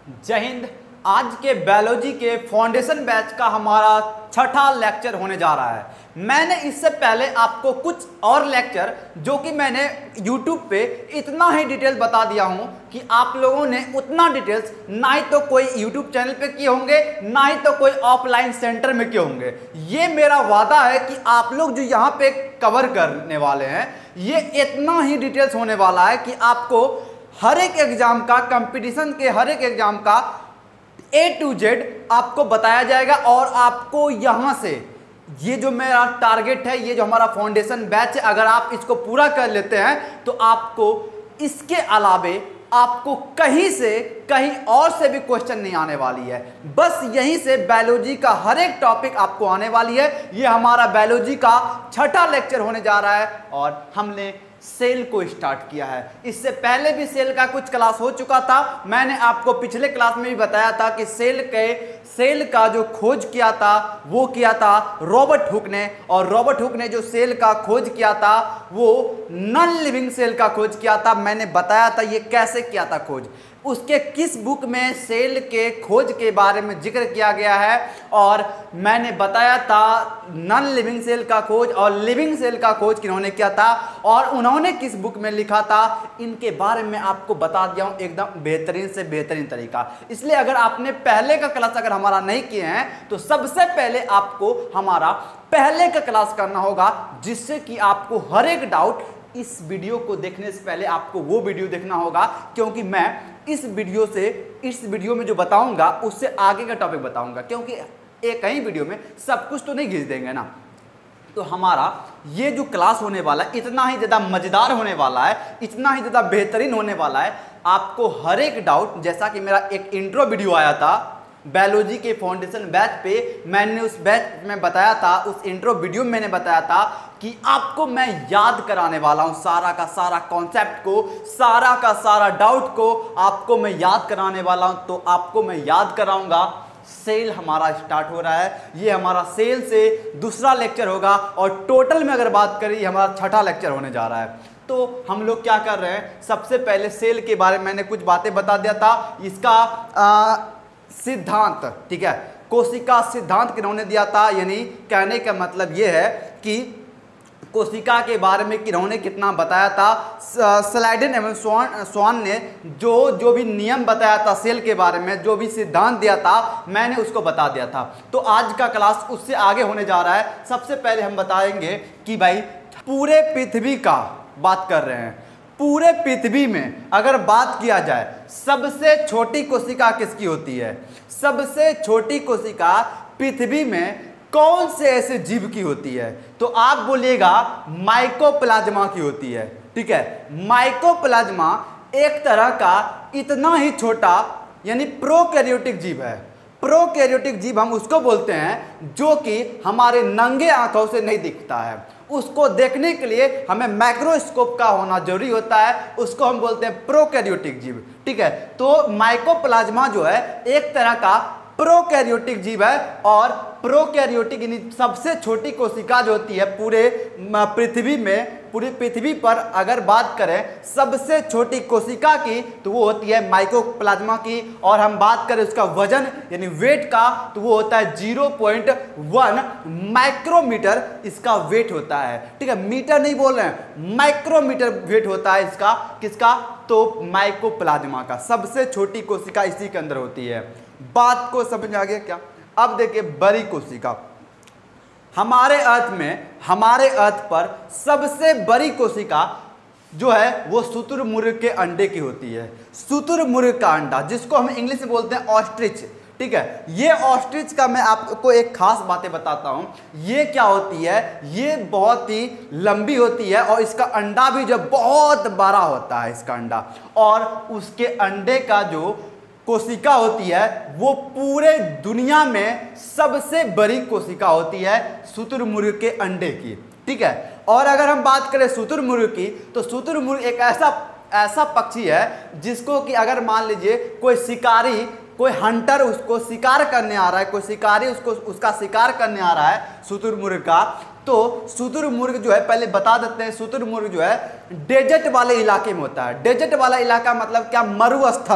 जय हिंद। आज के बायोलॉजी के फाउंडेशन बैच का हमारा छठा लेक्चर होने जा रहा है। मैंने इससे पहले आपको कुछ और लेक्चर जो कि मैंने YouTube पे इतना ही डिटेल बता दिया हूं कि आप लोगों ने उतना डिटेल्स ना ही तो कोई YouTube चैनल पे किए होंगे, ना ही तो कोई ऑफलाइन सेंटर में किए होंगे। ये मेरा वादा है कि आप लोग जो यहाँ पे कवर करने वाले हैं ये इतना ही डिटेल्स होने वाला है कि आपको हर एक एग्जाम का, कंपटीशन के हर एक एग्जाम का A to Z आपको बताया जाएगा। और आपको यहाँ से ये जो मेरा टारगेट है, ये जो हमारा फाउंडेशन बैच है, अगर आप इसको पूरा कर लेते हैं तो आपको इसके अलावे आपको कहीं से कहीं और से भी क्वेश्चन नहीं आने वाली है। बस यहीं से बायोलॉजी का हर एक टॉपिक आपको आने वाली है। ये हमारा बायोलॉजी का छठा लेक्चर होने जा रहा है और हमने सेल को स्टार्ट किया है। इससे पहले भी सेल का कुछ क्लास हो चुका था। मैंने आपको पिछले क्लास में भी बताया था कि सेल का जो खोज किया था वो किया था रॉबर्ट हुक ने, और रॉबर्ट हुक ने जो सेल का खोज किया था वो नॉन लिविंग सेल का खोज किया था। मैंने बताया था ये कैसे किया था खोज, उसके किस बुक में सेल के खोज के बारे में जिक्र किया गया है, और मैंने बताया था नॉन लिविंग सेल का खोज और लिविंग सेल का खोज किन्होंने किया था और उन्होंने किस बुक में लिखा था। इनके बारे में आपको बता दिया हूं एकदम बेहतरीन से बेहतरीन तरीका। इसलिए अगर आपने पहले का क्लास अगर हमारा नहीं किए हैं तो सबसे पहले आपको हमारा पहले का क्लास करना होगा, जिससे कि आपको हर एक डाउट, इस वीडियो को देखने से पहले आपको वो वीडियो देखना होगा, क्योंकि मैं इस वीडियो में जो बताऊंगा उससे आगे का टॉपिक बताऊंगा, क्योंकि एक ही वीडियो में सब कुछ तो नहीं घिस देंगे ना। तो हमारा ये जो क्लास होने वाला है इतना ही ज़्यादा मज़ेदार होने वाला है, इतना ही ज़्यादा बेहतरीन होने वाला है। आपको हर एक डाउट, जैसा कि मेरा एक इंट्रो वीडियो आया था बायोलॉजी के फाउंडेशन बैच पे, मैंने उस बैच में बताया था, उस इंट्रो वीडियो में मैंने बताया था कि आपको मैं याद कराने वाला हूं सारा का सारा कॉन्सेप्ट को, सारा का सारा डाउट को आपको मैं याद कराने वाला हूं। तो आपको मैं याद कराऊंगा। सेल हमारा स्टार्ट हो रहा है, ये हमारा सेल से दूसरा लेक्चर होगा और टोटल में अगर बात करें ये हमारा छठा लेक्चर होने जा रहा है। तो हम लोग क्या कर रहे हैं, सबसे पहले सेल के बारे में मैंने कुछ बातें बता दिया था। इसका सिद्धांत, ठीक है, कोशिका सिद्धांत किन्होंने दिया था, यानी कहने का मतलब ये है कि कोशिका के बारे में किन्होंने कितना बताया था। स्लाइडेन एवं स्वान ने जो भी नियम बताया था सेल के बारे में, जो भी सिद्धांत दिया था, मैंने उसको बता दिया था। तो आज का क्लास उससे आगे होने जा रहा है। सबसे पहले हम बताएंगे कि भाई पूरे पृथ्वी का बात कर रहे हैं, पूरे पृथ्वी में अगर बात किया जाए सबसे छोटी कोशिका किसकी होती है, सबसे छोटी कोशिका पृथ्वी में कौन से ऐसे जीव की होती है, तो आप बोलिएगा माइकोप्लाज्मा की होती है। ठीक है, माइकोप्लाज्मा एक तरह का इतना ही छोटा यानी प्रोकैरियोटिक जीव है। प्रोकैरियोटिक जीव हम उसको बोलते हैं जो कि हमारे नंगे आंखों से नहीं दिखता है, उसको देखने के लिए हमें माइक्रोस्कोप का होना जरूरी होता है, उसको हम बोलते हैं प्रोकैरियोटिक जीव। ठीक है, तो माइकोप्लाज्मा जो है एक तरह का प्रोकैरियोटिक जीव है, और प्रोकैरियोटिक यानी सबसे छोटी कोशिका जो होती है पूरे पृथ्वी में, पूरी पृथ्वी पर अगर बात करें सबसे छोटी कोशिका की तो वो होती है माइकोप्लाज्मा की। और हम बात करें उसका वजन यानी वेट का तो वो होता है 0.1 माइक्रोमीटर इसका वेट होता है। ठीक है, मीटर नहीं बोल रहे हैं, माइक्रोमीटर वेट होता है इसका, किसका, तो माइकोप्लाज्मा का। सबसे छोटी कोशिका इसी के अंदर होती है। बात को समझ में आ गया क्या? अब देखिए बड़ी कोशिका, हमारे अर्थ पर सबसे बड़ी कोशिका जो है वो शुतुरमुर्ग के अंडे की होती है। शुतुरमुर्ग का अंडा, जिसको हम इंग्लिश में बोलते हैं ऑस्ट्रिच। ठीक है, ये ऑस्ट्रिच का मैं आपको एक खास बातें बताता हूं। ये क्या होती है, ये बहुत ही लंबी होती है और इसका अंडा भी जो बहुत बड़ा होता है इसका अंडा, और उसके अंडे का जो कोशिका होती है वो पूरे दुनिया में सबसे बड़ी कोशिका होती है शुतुरमुर्ग के अंडे की। ठीक है, और अगर हम बात करें शुतुरमुर्ग की तो शुतुरमुर्ग एक ऐसा पक्षी है जिसको कि अगर मान लीजिए कोई शिकारी, कोई हंटर उसको शिकार करने आ रहा है, कोई शिकारी उसका शिकार करने आ रहा है शुतुरमुर्ग का, तो शुतुरमुर्ग जो है, पहले बता देते हैं, शुतुरमुर्ग जो है डेजर्ट वाले इलाके में होता है। डेजर्ट वाला इलाका मतलब क्या, मरुस्थल,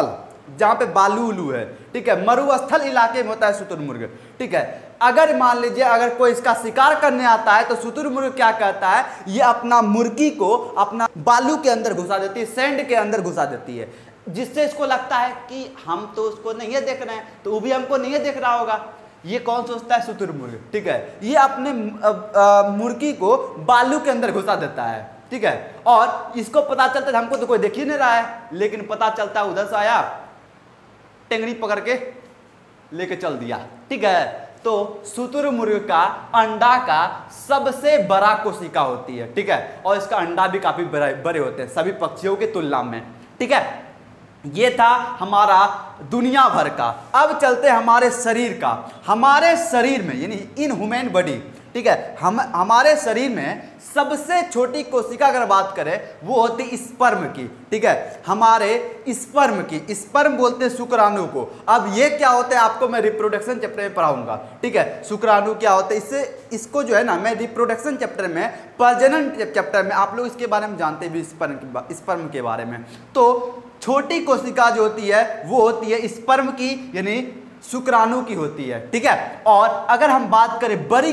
जहाँ पे बालू उलू है, ठीक है, मरुस्थल इलाके में होता है शुतुरमुर्ग, ठीक है। अगर मान लीजिए अगर कोई इसका शिकार करने आता है तो शुतुरमुर्ग क्या करता है, ये अपना मुर्गी को अपना बालू के अंदर घुसा देती है, सैंड के अंदर घुसा देती है, जिससे इसको लगता है कि हम तो उसको नहीं है देख रहे हैं, तो वो भी हमको नहीं है देख रहा होगा। ये कौन सोचता है, शुतुरमुर्ग, ठीक है। ये अपने मुर्गी को बालू के अंदर घुसा देता है, ठीक है, और इसको पता चलता है हमको तो कोई देख ही नहीं रहा है, लेकिन पता चलता है उधर से आया, टेंगड़ी पकड़ के लेके चल दिया, ठीक है। तो शुतुरमुर्ग का अंडा का सबसे बड़ा कोशिका होती है, ठीक है, और इसका अंडा भी काफी बड़े होते हैं सभी पक्षियों की तुलना में, ठीक है। ये था हमारा दुनिया भर का। अब चलते हैं हमारे शरीर का। हमारे शरीर में यानी इन ह्यूमन बॉडी, ठीक है, हमारे शरीर में सबसे छोटी कोशिका अगर बात करें वो होती स्पर्म की, ठीक है, हमारे स्पर्म की। स्पर्म बोलते हैं शुक्राणु को। अब ये क्या होता है आपको मैं रिप्रोडक्शन चैप्टर में पढ़ाऊंगा, ठीक है, शुक्राणु क्या होता है, इससे इसको जो है ना मैं रिप्रोडक्शन चैप्टर में, प्रजनन चैप्टर में आप लोग इसके बारे में जानते भी, स्पर्म के बारे में। तो छोटी कोशिका जो होती है वो होती है स्पर्म की यानी शुक्राणु की होती है, ठीक है। और अगर हम बात करें बड़ी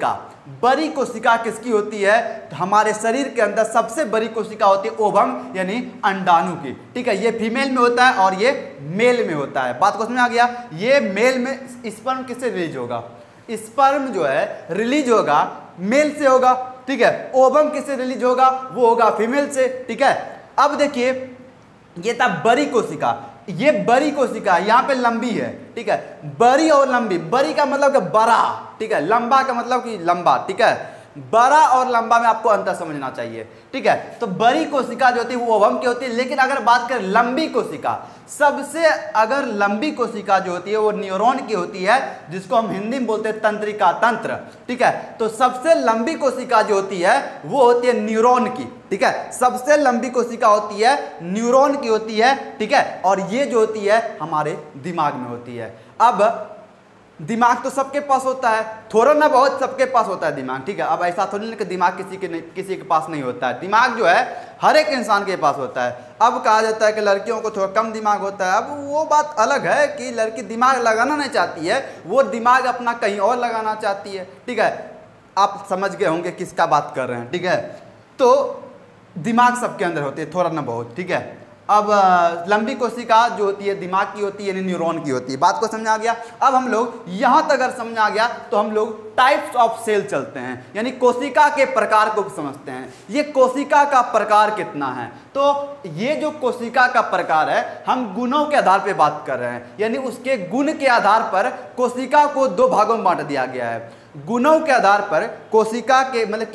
कोशिका किसकी होती है, तो हमारे शरीर के अंदर सबसे बड़ी कोशिका होती है ओवम यानी अंडाणु की, ठीक है। ये फीमेल में होता है और ये मेल में होता है। बात को समझ आ गया। ये मेल में स्पर्म किससे रिलीज होगा, स्पर्म जो है रिलीज होगा मेल से होगा, ठीक है। ओवम किससे रिलीज होगा, वो होगा फीमेल से, ठीक है। अब देखिए ये था बड़ी कोशिका, ये बड़ी कोशिका यहाँ पे लंबी है, ठीक है, बड़ी और लंबी। बड़ी का मतलब कि बड़ा, ठीक है, लंबा का मतलब कि लंबा, ठीक है। बड़ा और लंबा में आपको अंतर समझना चाहिए, ठीक है। तो बड़ी कोशिका जो होती है वो ओवम की होती है, लेकिन अगर बात करें लंबी कोशिका, सबसे अगर लंबी कोशिका जो होती है वो न्यूरॉन की होती है, जिसको हम हिंदी में बोलते हैं तंत्रिका तंत्र, ठीक है। तो सबसे लंबी कोशिका जो होती है वो होती है न्यूरॉन की, ठीक है। सबसे लंबी कोशिका होती है न्यूरॉन की होती है, ठीक है। और ये जो होती है हमारे दिमाग में होती है। अब दिमाग तो सबके पास होता है, थोड़ा ना बहुत सबके पास होता है दिमाग, ठीक है। अब ऐसा थोड़ी नहीं कि दिमाग किसी के पास नहीं होता है। दिमाग जो है हर एक इंसान के पास होता है। अब कहा जाता है कि लड़कियों को थोड़ा कम दिमाग होता है, अब वो बात अलग है कि लड़की दिमाग लगाना नहीं चाहती है, वो दिमाग अपना कहीं और लगाना चाहती है, ठीक है। आप समझ गए होंगे किसका बात कर रहे हैं, ठीक है। तो दिमाग सबके अंदर होती है थोड़ा ना बहुत, ठीक है। अब लंबी कोशिका जो होती है दिमाग की होती है यानी न्यूरॉन की होती है। बात को समझ आ गया। अब हम लोग यहाँ तक अगर समझ आ गया तो हम लोग टाइप्स ऑफ सेल चलते हैं, यानी कोशिका के प्रकार को समझते हैं। ये कोशिका का प्रकार कितना है, तो ये जो कोशिका का प्रकार है हम गुणों के आधार पर बात कर रहे हैं, यानी उसके गुण के आधार पर कोशिका को दो भागों में बांट दिया गया है। गुणों के आधार पर कोशिका के मतलब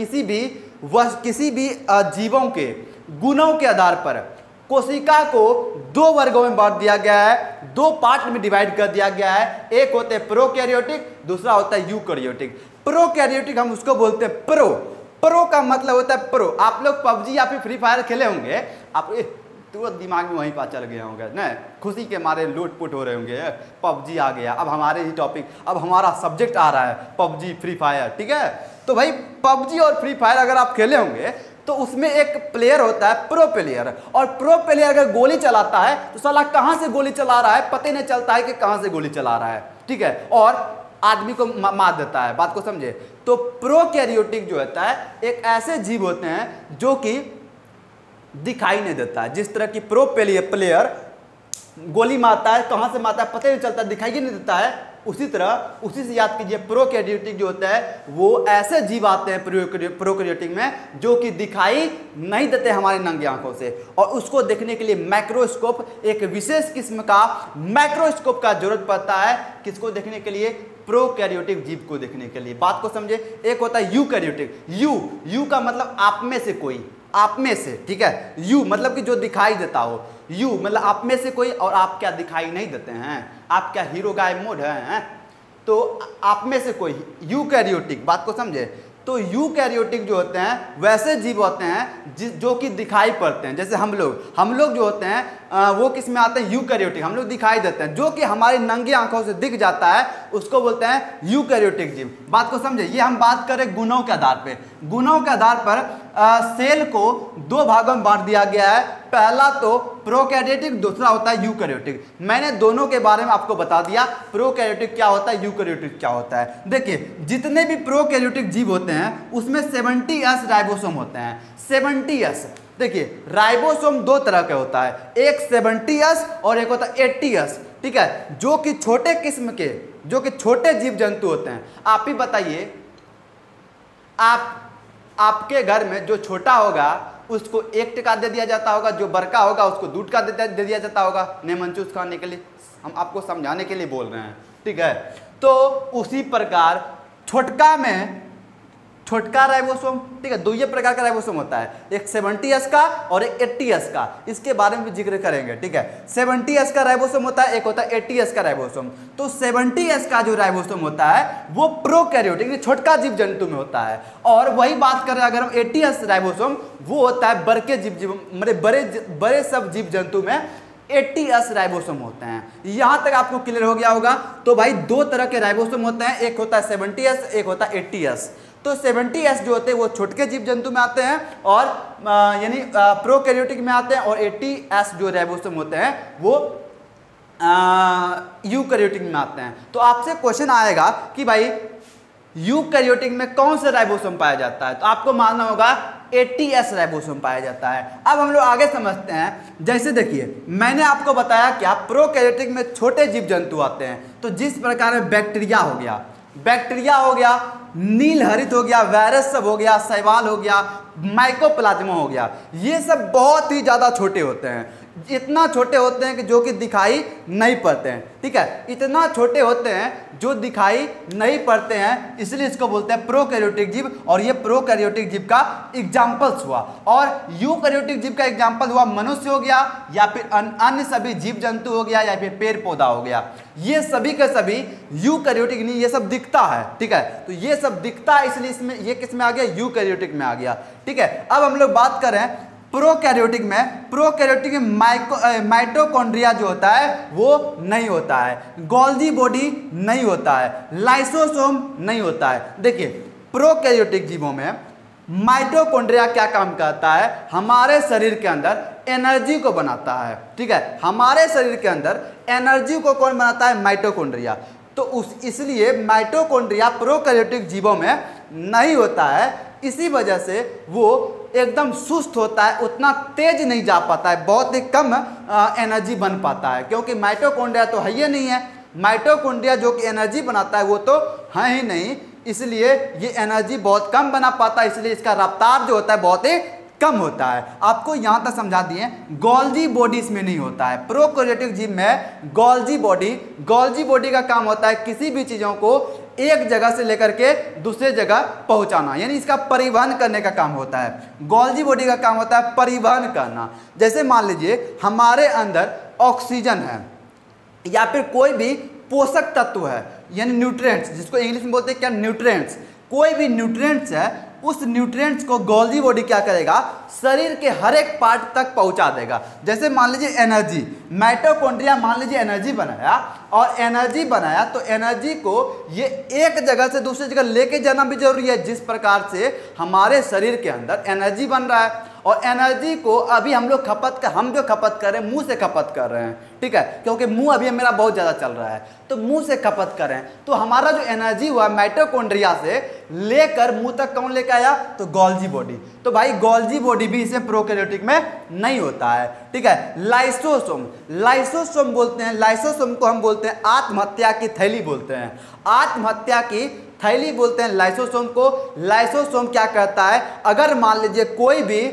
किसी भी जीवों के गुणों के आधार पर कोशिका को दो वर्गों में बांट दिया गया है, दो पार्ट में डिवाइड कर दिया गया है। एक होते हैं प्रोकैरियोटिक, दूसरा होता है यूकैरियोटिक। प्रोकैरियोटिक हम उसको बोलते हैं प्रो का मतलब होता है प्रो। आप लोग पबजी या फिर फ्री फायर खेले होंगे, आप तो दिमाग में वहीं पर चल गए होंगे ना, खुशी के मारे लूटपुट हो रहे होंगे, पबजी आ गया। अब हमारे ही टॉपिक, अब हमारा सब्जेक्ट आ रहा है पबजी फ्री फायर, ठीक है। तो भाई पबजी और फ्री फायर अगर आप खेले होंगे तो उसमें एक प्लेयर होता है प्रो प्लेयर, और प्रो प्लेयर अगर गोली चलाता है तो साला कहां से गोली चला रहा है पता नहीं चलता है कि कहां से गोली चला रहा है, ठीक है, और आदमी को मार देता है। बात को समझे। तो प्रोकैरियोटिक जो होता है एक ऐसे जीव होते हैं जो कि दिखाई नहीं देता है। जिस तरह की प्रो प्लेयर गोली मारता है, कहां से मारता है पता नहीं चलता, दिखाई नहीं देता है, उसी तरह उसी से याद कीजिए प्रोकैरियोटिक जो होता है वो ऐसे जीव आते हैं प्रोकैरियोटिक में जो कि दिखाई नहीं देते हमारे नंगी आंखों से, और उसको देखने के लिए माइक्रोस्कोप, एक विशेष किस्म का माइक्रोस्कोप का जरूरत पड़ता है। किसको देखने के लिए, प्रोकैरियोटिक जीव को देखने के लिए। बात को समझे। एक होता है यूकैरियोटिक, यू का मतलब आप में से कोई, आप में से, ठीक है। यू मतलब कि जो दिखाई देता हो, यू मतलब आप में से कोई, और आप क्या दिखाई नहीं देते हैं, आप क्या हीरो गायब मोड हैं, तो आप में से कोई यूकैरियोटिक। बात को समझे। तो यूकैरियोटिक जो होते हैं वैसे जीव होते हैं जो कि दिखाई पड़ते हैं। जैसे हम लोग जो होते हैं वो किस में आते हैं, यूकैरियोटिक, हम लोग दिखाई देते हैं, जो कि हमारी नंगी आंखों से दिख जाता है, उसको बोलते हैं यूकैरियोटिक जीव। बात को समझे, ये हम बात करें गुणों के आधार पे। गुणों के आधार पर सेल को दो भागों में बांट दिया गया है, पहला तो प्रोकैरियोटिक, दूसरा होता है यूकैरियोटिक। मैंने दोनों के बारे में आपको बता दिया, प्रोकैरियोटिक क्या होता है, यूकैरियोटिक क्या होता है। देखिए जितने भी प्रोकैरियोटिक जीव होते हैं उसमें 70S राइबोसोम होते हैं, 70S। देखिए राइबोसोम दो तरह का होता है, एक 70S और एक होता है 80S, ठीक है, जो कि छोटे किस्म के, जो कि छोटे जीव जंतु होते हैं। आप ही बताइए, आपके घर में जो छोटा होगा उसको 1 टका दे दिया जाता होगा, जो बड़का होगा उसको 2 टका दे दिया जाता होगा, नेमनचूस खाने के लिए, हम आपको समझाने के लिए बोल रहे हैं, ठीक है। तो उसी प्रकार छोटका राइबोसोम, ठीक है, दो ये प्रकार का राइबोसोम होता है, एक 70S का और एक 80S का, इसके बारे में भी जिक्र करेंगे, ठीक है। 70S का राइबोसोम होता है, एक होता है 80S का राइबोसोम। तो 70S का जो राइबोसोम होता है वो प्रोकैरियोटिक, छोटका जीव जंतु में होता है, और वही बात करें अगर हम 80S राइबोसोम, वो होता है बड़के जीव मतलब बड़े सब जीव जंतु में 80S राइबोसोम होते हैं। यहां तक आपको क्लियर हो गया होगा। तो भाई दो तरह के राइबोसोम होते हैं, एक होता है 70S, एक होता है 80S। तो 70S जो होते हैं वो छोटे जीव जंतु में आते हैं और यानी प्रोकैरियोटिक में आते हैं, और 80S जो राइबोसोम होते हैं वो यूकैरियोटिक में आते हैं। तो आपसे क्वेश्चन आएगा कि भाई यूकैरियोटिक में कौन सा राइबोसोम पाया जाता है, तो आपको मानना होगा 80S राइबोसोम पाया जाता है। अब हम लोग आगे समझते हैं। जैसे देखिए मैंने आपको बताया क्या, प्रोकैरियोटिक में छोटे जीव जंतु आते हैं, तो जिस प्रकार में बैक्टीरिया हो गया, नीलहरित हो गया, वायरस सब हो गया, शैवाल हो गया, माइकोप्लाज्मा हो गया, ये सब बहुत ही ज़्यादा छोटे होते हैं, इतना छोटे होते हैं कि जो कि दिखाई नहीं पड़ते हैं, ठीक है, इतना छोटे होते हैं जो दिखाई नहीं पड़ते हैं, इसलिए इसको बोलते हैं प्रोकैरियोटिक जीव। और ये प्रोकैरियोटिक जीव का एग्जाम्पल्स हुआ, और यूकैरियोटिक जीव का एग्जाम्पल हुआ मनुष्य हो गया, या फिर अन्य सभी जीव जंतु हो गया, या फिर पेड़ पौधा हो गया। ये सभी के सभी यूकैरियोटिक नहीं, ये सब दिखता है, ठीक है, तो ये सब दिखता है, इसलिए इसमें ये किस में आ गया, यूकैरियोटिक में आ गया, ठीक है। अब हम लोग बात करें प्रोकैरियोटिक में माइटोकॉन्ड्रिया जो होता है वो नहीं होता है, गोल्जी बॉडी नहीं होता है, लाइसोसोम नहीं होता है। देखिए प्रोकैरियोटिक जीवों में माइटोकॉन्ड्रिया क्या काम करता है, हमारे शरीर के अंदर एनर्जी को बनाता है, ठीक है, हमारे शरीर के अंदर एनर्जी को कौन बनाता है, माइटोकॉन्ड्रिया। तो इसलिए माइटोकॉन्ड्रिया प्रोकैरियोटिक जीवों में नहीं होता है, इसी वजह से वो एकदम सुस्त होता है, उतना तेज नहीं जा पाता है, बहुत ही कम एनर्जी बन पाता है, क्योंकि माइटोकॉन्ड्रिया तो है ही नहीं है, माइटोकॉन्ड्रिया जो कि एनर्जी बनाता है वो तो है ही नहीं, इसलिए ये एनर्जी बहुत कम बना पाता है, इसलिए इसका रफ्तार जो होता है बहुत ही कम होता है। आपको यहाँ तक समझा दिए, गोल्जी बॉडी इसमें नहीं होता है। प्रोकैरियोटिक जीव में गोल्जी बॉडी का काम होता है किसी भी चीज़ों को एक जगह से लेकर के दूसरे जगह पहुंचाना, यानी इसका परिवहन करने का काम होता है। गोल्जी बॉडी का काम होता है परिवहन करना। जैसे मान लीजिए हमारे अंदर ऑक्सीजन है या फिर कोई भी पोषक तत्व है, यानी न्यूट्रिएंट्स, जिसको इंग्लिश में बोलते हैं क्या, न्यूट्रिएंट्स, कोई भी न्यूट्रिएंट्स है, उस न्यूट्रिएंट्स को गोल्जी बॉडी क्या करेगा, शरीर के हर एक पार्ट तक पहुंचा देगा। जैसे मान लीजिए एनर्जी, माइटोकॉन्ड्रिया मान लीजिए एनर्जी बनाया, और एनर्जी बनाया तो एनर्जी को ये एक जगह से दूसरी जगह लेके जाना भी जरूरी है। जिस प्रकार से हमारे शरीर के अंदर एनर्जी बन रहा है, और एनर्जी को अभी हम जो खपत कर रहे हैं, मुंह से खपत कर रहे हैं, ठीक है, क्योंकि मुंह अभी मेरा बहुत ज़्यादा चल रहा है, तो मुंह से खपत कर रहे हैं, तो हमारा जो एनर्जी हुआ माइटोकॉन्ड्रिया से लेकर मुंह तक कौन लेकर आया, तो गोल्जी बॉडी। तो भाई गोल्जी बॉडी भी इसे प्रोकैरियोटिक में नहीं होता है, ठीक है। लाइसोसोम बोलते हैं, लाइसोसोम को हम बोलते हैं आत्महत्या की थैली बोलते हैं, आत्महत्या की थैली बोलते हैं लाइसोसोम को। लाइसोसोम क्या करता है, अगर मान लीजिए कोई भी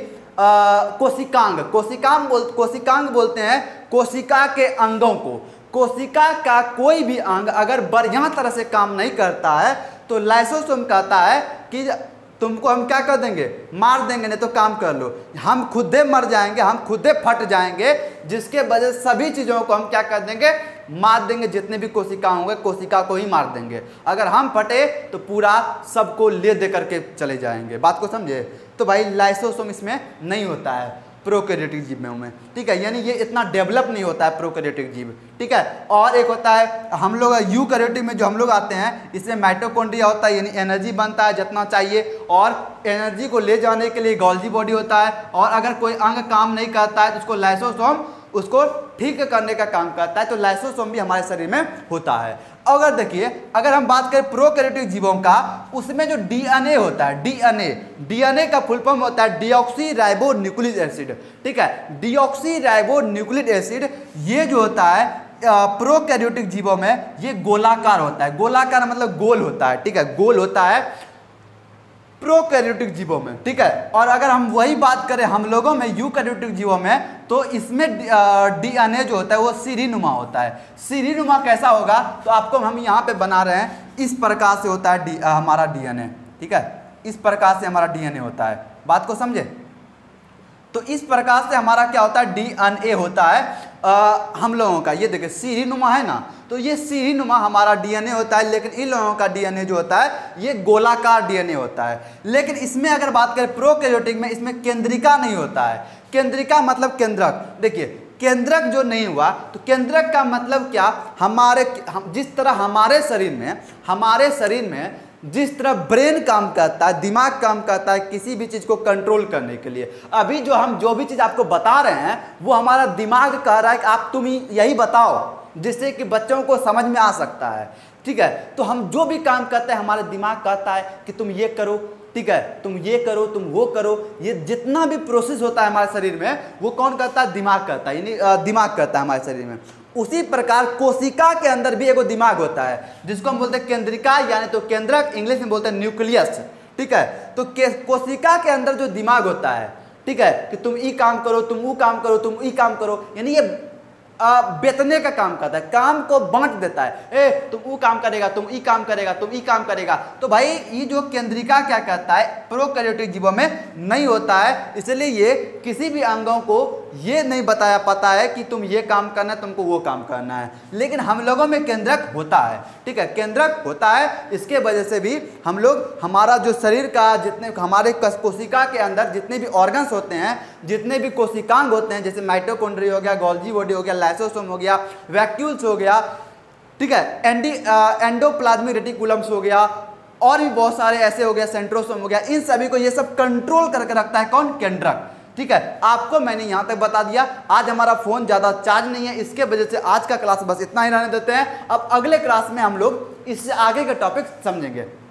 कोशिकांग बोलते हैं कोशिका के अंगों को, कोशिका का कोई भी अंग अगर बढ़िया तरह से काम नहीं करता है तो लाइसोसोम कहता है कि तुमको हम क्या कर देंगे, मार देंगे, नहीं तो काम कर लो, हम खुदे मर जाएंगे, हम खुदे फट जाएंगे, जिसके वजह से सभी चीज़ों को हम क्या कर देंगे, मार देंगे, जितने भी कोशिका होंगे कोशिका को ही मार देंगे। अगर हम फटे तो पूरा सबको ले दे करके चले जाएंगे। बात को समझे? तो भाई लाइसोसोम इसमें नहीं होता है। प्रोकैरियोटिक जीवों में, ठीक है, यानी ये इतना डेवलप नहीं होता है प्रोकैरियोटिक जीव, ठीक है। और एक होता है हम लोग यूकैरियोटिक में जो हम लोग आते हैं, इसमें माइटोकॉन्ड्रिया होता है, यानी एनर्जी बनता है जितना चाहिए, और एनर्जी को ले जाने के लिए गोल्जी बॉडी होता है, और अगर कोई अंग काम नहीं करता है तो उसको लाइसोसोम उसको ठीक करने का काम करता है, तो लाइसोसोम भी हमारे शरीर में होता है। अगर देखिए, अगर हम बात करें प्रोकैरियोटिक जीवों का, उसमें जो डीएनए होता है, डीएनए का फुल फॉर्म होता है डीऑक्सी राइबो न्यूक्लिक एसिड, ठीक है। डीऑक्सी राइबो न्यूक्लिक एसिड ये जो होता है प्रोकैरियोटिक जीवों में ये गोलाकार होता है, गोलाकार मतलब गोल होता है, ठीक है, गोल होता है प्रोकैरियोटिक जीवों में, ठीक है। और अगर हम वही बात करें हम लोगों में यूकैरियोटिक जीवों में, तो इसमें डीएनए जो होता है वो सीढ़ीनुमा होता है। सीढ़ीनुमा कैसा होगा, तो आपको हम यहाँ पे बना रहे हैं, इस प्रकार से होता है हमारा डीएनए, ठीक है, इस प्रकार से हमारा डीएनए होता है, बात को समझे। तो इस प्रकार से हमारा क्या होता है, डीएनए होता है हम लोगों का। ये देखिए सीढ़ीनुमा है ना, तो ये सीढ़ीनुमा हमारा डीएनए होता है, लेकिन इन लोगों का डीएनए जो होता है ये गोलाकार डीएनए होता है। लेकिन इसमें अगर बात करें प्रोकैरियोटिक में, इसमें केंद्रिका नहीं होता है। केंद्रिका मतलब केंद्रक, देखिए केंद्रक जो नहीं हुआ, तो केंद्रक का मतलब क्या, जिस तरह हमारे शरीर में जिस तरह ब्रेन काम करता है, दिमाग काम करता है किसी भी चीज़ को कंट्रोल करने के लिए, अभी जो भी चीज़ आपको बता रहे हैं वो हमारा दिमाग कह रहा है कि तुम यही बताओ, जिससे कि बच्चों को समझ में आ सकता है, ठीक है। तो हम जो भी काम करते हैं हमारे दिमाग कहता है कि तुम ये करो, ठीक है, तुम ये करो, तुम वो करो। ये जितना भी प्रोसेस होता है हमारे शरीर में वो कौन करता है, दिमाग करता है, यानी दिमाग करता है हमारे शरीर में। उसी प्रकार कोशिका के अंदर भी एक दिमाग होता है, जिसको हम बोलते हैं केंद्रिका, यानी तो केंद्रक, इंग्लिश में बोलते हैं न्यूक्लियस, ठीक है। तो कोशिका के अंदर जो दिमाग होता है, ठीक है, कि तुम ये काम करो, तुम वो काम करो, तुम ये काम करो, यानी ये बेतने का काम करता है, काम को बांट देता है, तुम वो काम करेगा, तुम ई काम करेगा, तुम ई काम करेगा। तो भाई ये जो केंद्रिका क्या कहता है, प्रोकैरियोटिक जीवों में नहीं होता है, इसलिए ये किसी भी अंगों को ये नहीं बताया पता है कि तुम ये काम करना है, तुमको वो काम करना है। लेकिन हम लोगों में केंद्रक होता है, ठीक है, केंद्रक होता है। इसके वजह से भी हम लोग हमारा जो शरीर का जितने हमारे कोशिका के अंदर जितने भी ऑर्गन्स होते हैं, जितने भी कोशिकांग होते हैं, जैसे माइटोकॉन्ड्रिया हो गया, गोल्जी बॉडी हो गया, लाइसोसोम हो गया, वैक्यूल्स हो गया, ठीक है, एंडोप्लाज्मिक रेटिकुलम्स हो गया, और भी बहुत सारे ऐसे हो गया, सेंट्रोसोम हो गया, इन सभी को ये सब कंट्रोल करके रखता है कौन, केंद्रक, ठीक है। आपको मैंने यहां तक बता दिया। आज हमारा फोन ज्यादा चार्ज नहीं है, इसके वजह से आज का क्लास बस इतना ही रहने देते हैं। अब अगले क्लास में हम लोग इससे आगे के टॉपिक समझेंगे।